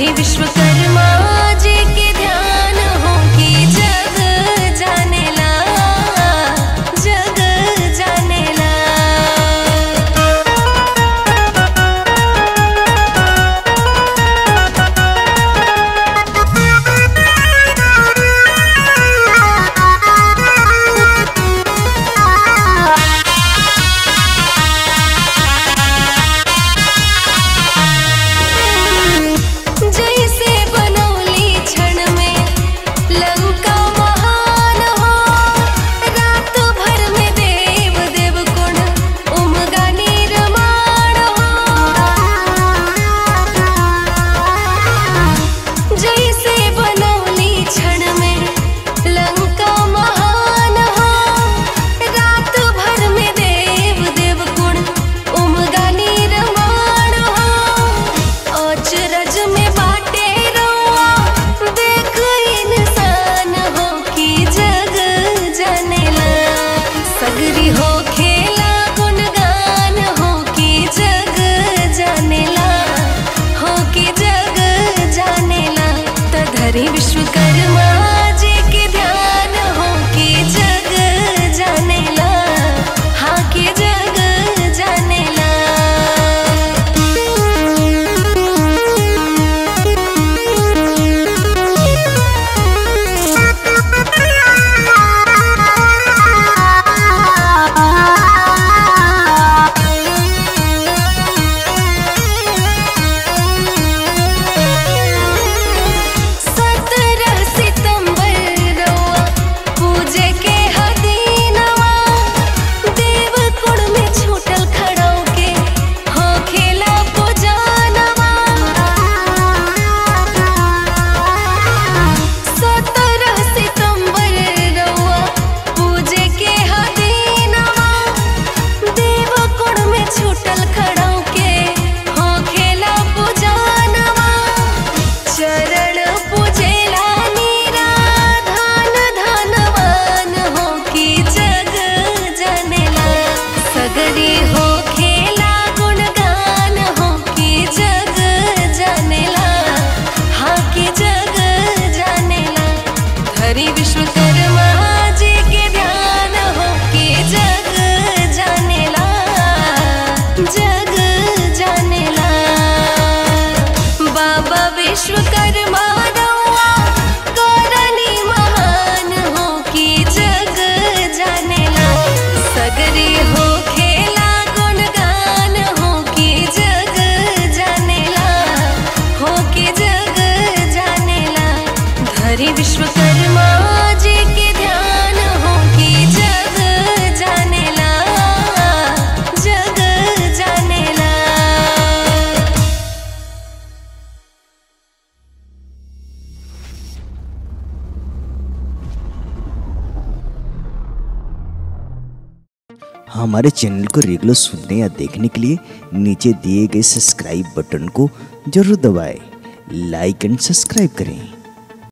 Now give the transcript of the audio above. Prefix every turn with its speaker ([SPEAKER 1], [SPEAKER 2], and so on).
[SPEAKER 1] धरी विश्वकर्मा जी के ध्यान हो कि जग जानेला, जग जानेला। जैसे बनौली क्षण में लंका महान हो, रात भर में देव देव कुण उमगा निर्माण हो। जैसे बनौली क्षण में लंका महान हो, रात भर में देव देव कुण उमगा निर्माण हो। अचरज में बाटे रउआ देख इंसान हो कि जग जानेला, सगरी हो खेला गुणगान हो कि जग जानेला, हो कि जग जानेला। त धरी विश्वकर्मा जी के ध्यान हो कि जग जानेला, हाँ कि जग जानेला। विश्वकर्मा जी के ध्यान हो कि जग जानेला, जग जानेला। बाबा विश्वकर्मा रउआ करनी महान हो कि जग जानेला, सगरी हो खेला गुणगान हो कि जग जानेला, हो कि जग जानेला। धरी विश्वकर्मा जी के ध्यान हो कि जग जानेला, जग जानेला।
[SPEAKER 2] हमारे चैनल को रेगुलर सुनने या देखने के लिए नीचे दिए गए सब्सक्राइब बटन को जरूर दबाएं, लाइक एंड सब्सक्राइब करें।